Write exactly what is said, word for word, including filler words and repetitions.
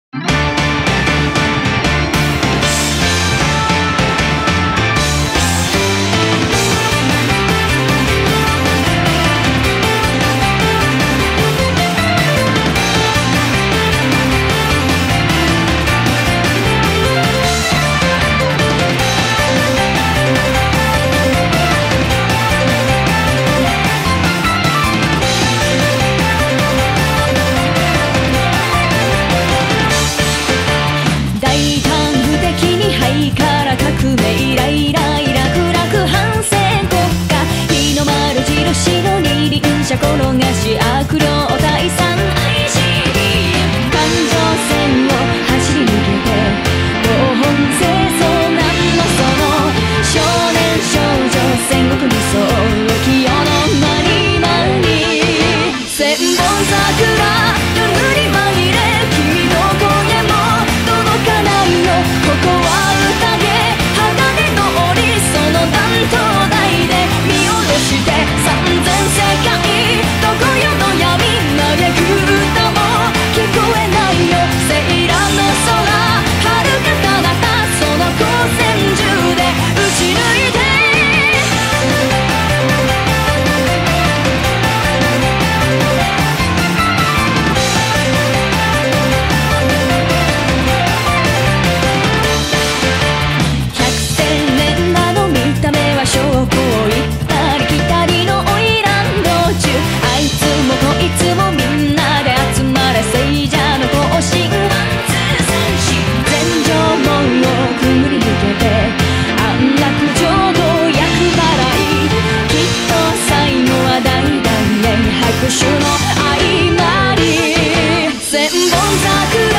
革命イライライ楽々反戦国家日の丸印の二輪車転がし悪霊退散 アイシーディー 環状線を走り抜けて東本清掃なんのその少年少女戦国無双清の間に間に千本桜夜に紛れ君の声も届かないのここは宴東大で見下ろして三千世界どこよの闇嘆く歌も聞こえないよセイラの空遥か彼方その光線銃で撃ち抜いて百戦錬磨の見た目は証拠を行ったり来たりの花魁道中あいつもこいつもみんなで集まれ聖者の行進ワンツー三四全城門をくぐり抜けて安楽浄土厄払いきっと最後は大団円拍手の相まり千本桜